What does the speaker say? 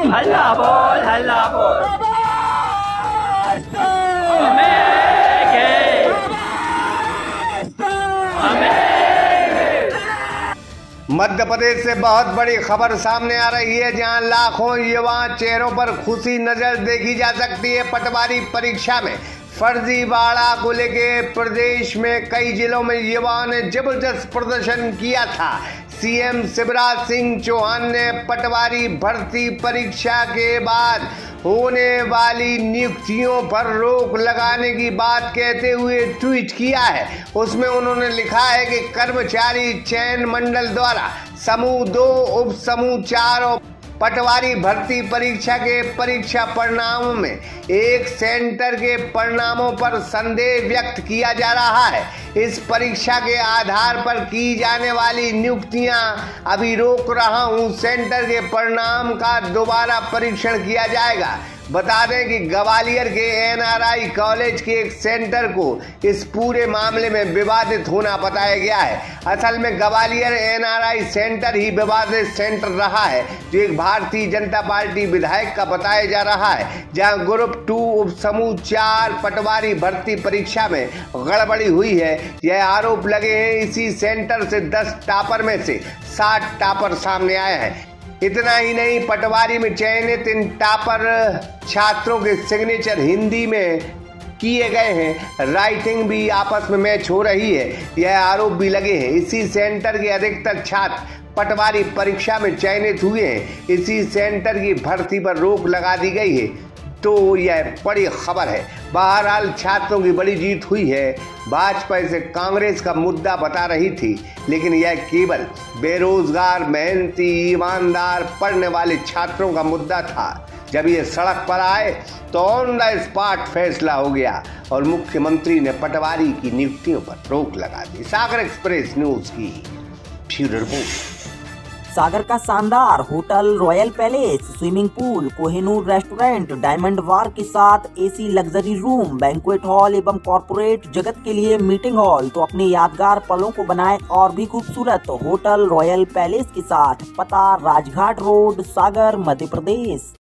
हल्ला बोल हल्ला बोल। मध्य प्रदेश से बहुत बड़ी खबर सामने आ रही है, जहां लाखों युवा चेहरों पर खुशी नजर देखी जा सकती है। पटवारी परीक्षा में फर्जीवाड़ा को लेकर प्रदेश में कई जिलों में युवाओं ने जबरदस्त प्रदर्शन किया था। सीएम शिवराज सिंह चौहान ने पटवारी भर्ती परीक्षा के बाद होने वाली नियुक्तियों पर रोक लगाने की बात कहते हुए ट्वीट किया है। उसमें उन्होंने लिखा है कि कर्मचारी चयन मंडल द्वारा समूह 2, उप समूह 4 और पटवारी भर्ती परीक्षा के परीक्षा परिणामों में एक सेंटर के परिणामों पर संदेह व्यक्त किया जा रहा है। इस परीक्षा के आधार पर की जाने वाली नियुक्तियां अभी रोक रहा हूं। सेंटर के परिणाम का दोबारा परीक्षण किया जाएगा। बता दें कि ग्वालियर के एनआरआई कॉलेज के एक सेंटर को इस पूरे मामले में विवादित होना बताया गया है। असल में ग्वालियर एनआरआई सेंटर ही विवादित सेंटर रहा है, जो एक भारतीय जनता पार्टी विधायक का बताया जा रहा है, जहां ग्रुप 2 उप समूह 4 पटवारी भर्ती परीक्षा में गड़बड़ी हुई है। यह आरोप लगे हैं। इसी सेंटर से 10 टॉपर में से 7 टॉपर सामने आए हैं। इतना ही नहीं, पटवारी में चयनित इन टॉपर छात्रों के सिग्नेचर हिंदी में किए गए हैं। राइटिंग भी आपस में मैच हो रही है, यह आरोप भी लगे हैं। इसी सेंटर के अधिकतर छात्र पटवारी परीक्षा में चयनित हुए हैं। इसी सेंटर की भर्ती पर रोक लगा दी गई है। तो यह बड़ी खबर है। बहरहाल छात्रों की बड़ी जीत हुई है। भाजपा इसे कांग्रेस का मुद्दा बता रही थी, लेकिन यह केवल बेरोजगार, मेहनती, ईमानदार, पढ़ने वाले छात्रों का मुद्दा था। जब ये सड़क पर आए तो ऑन द स्पॉट फैसला हो गया और मुख्यमंत्री ने पटवारी की नियुक्तियों पर रोक लगा दी। सागर एक्सप्रेस न्यूज की ब्यूरो रिपोर्ट। सागर का शानदार hotel royal palace, swimming pool, Kohinoor restaurant, diamond bar के साथ AC luxury room, banquet hall एवं कॉर्पोरेट जगत के लिए मीटिंग हॉल। तो अपने यादगार पलों को बनाएं और भी खूबसूरत। होटल रॉयल पैलेस के साथ पता राजघाट रोड, सागर, मध्य प्रदेश।